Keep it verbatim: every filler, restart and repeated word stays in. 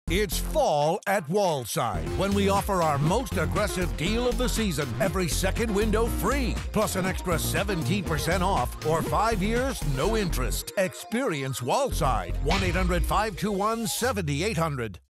It's fall at Wallside when we offer our most aggressive deal of the season. Every second window free, plus an extra seventeen percent off or five years, no interest. Experience Wallside. one eight hundred, five two one, seven eight zero zero.